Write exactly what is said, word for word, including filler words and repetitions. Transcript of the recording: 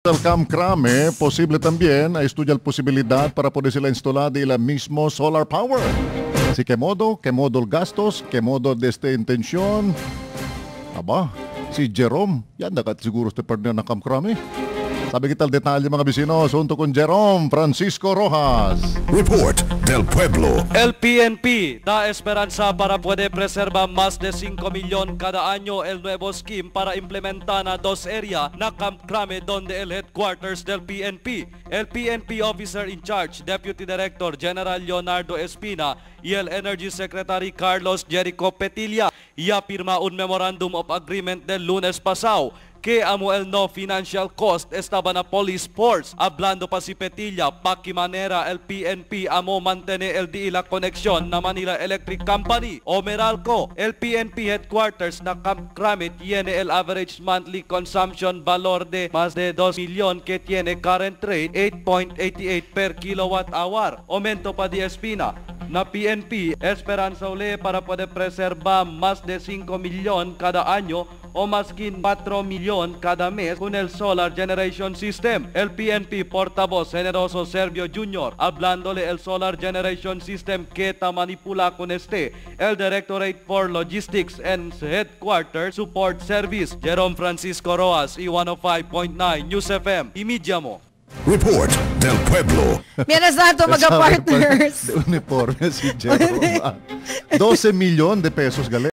El Camcrame, posible también estudiar posibilidad para poder sila instalar de la mismo solar power. Así que modo, que modo el gastos, que modo de esta intención. Aba, si Jerome, yan dagat siguro este partner ng Camcrame. Sabi kita el detalye mga bisino, asunto con Jerome Francisco Rojas. Report del Pueblo. El P N P da esperanza para puede preservar más de cinco millones cada año el nuevo scheme para implementar na dos area na Camcrame donde el headquarters del P N P. El P N P Officer in Charge, Deputy Director General Leonardo Espina y el Energy Secretary Carlos Jericho Petilla ya firma un Memorandum of Agreement del lunes pasado que amo el no financial cost estaba na police force. Hablando pa si Petilla, pa que manera el P N P amo mantener el di la conexión na Manila Electric Company o Meralco. El P N P headquarters na Camcrame tiene el average monthly consumption valor de más de dos millones que tiene current rate eight point eight eight per kilowatt hour. Aumento pa di Espina na P N P esperanza uli para poder preservar más de cinco millones cada año o más que cuatro millones cada mes con el Solar Generation System. El P N P portavoz Generoso Servio Junior hablándole el Solar Generation System que ta manipula con este el Directorate for Logistics and Headquarters Support Service Jerome Francisco Rojas y one oh five point nine News F M. Imidya mo. Report del Pueblo. Mientras tanto, mga partners. De uniforme si Jerome. doce millones de pesos, galera.